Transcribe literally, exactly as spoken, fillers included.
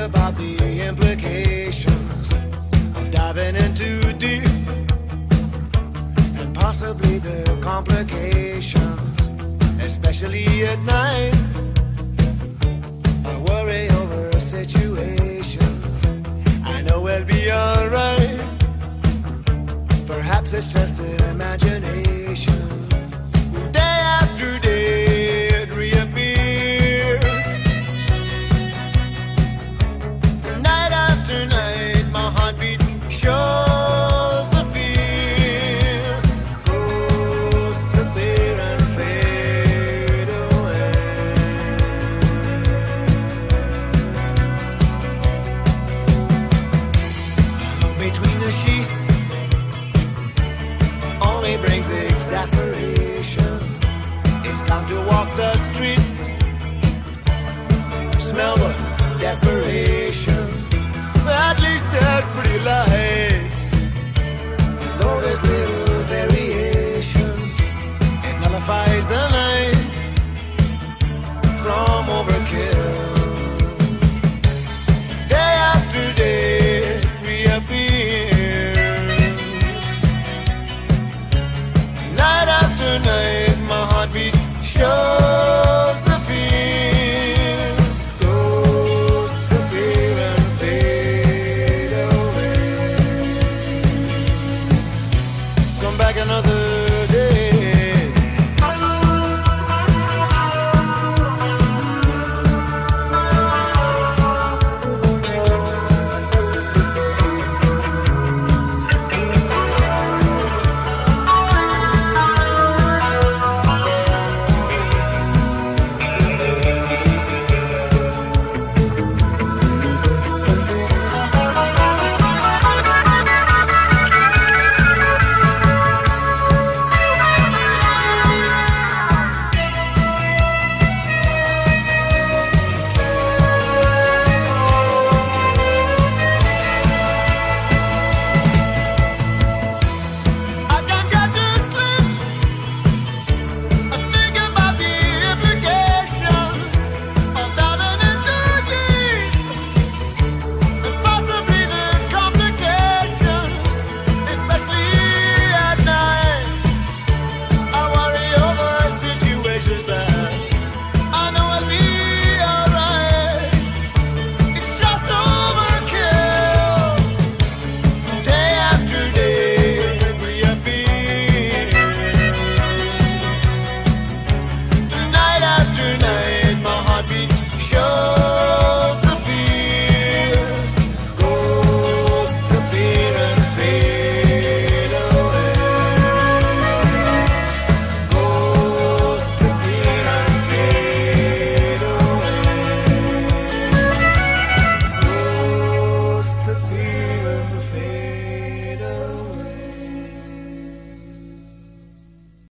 about the implications of diving in too deep, and possibly the complications, especially at night. I worry over situations. I know we'll be alright. Perhaps it's just imagination. Day after day it reappears. Night after night my heartbeat shows the fear. Ghosts appear and fade away. Alone between the sheets only brings exasperation. It's time to walk the streets, smell the desperation. At least there's pretty lights, though there's little variation. It nullifies the